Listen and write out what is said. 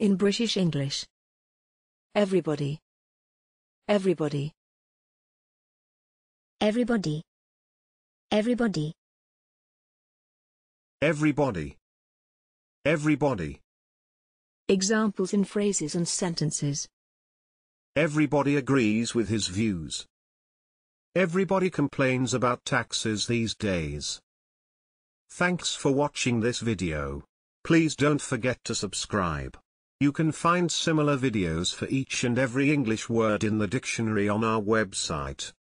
In British English. Everybody. Everybody. Everybody. Everybody. Everybody. Everybody. Examples in phrases and sentences. Everybody agrees with his views. Everybody complains about taxes these days. Thanks for watching this video. Please don't forget to subscribe. You can find similar videos for each and every English word in the dictionary on our website.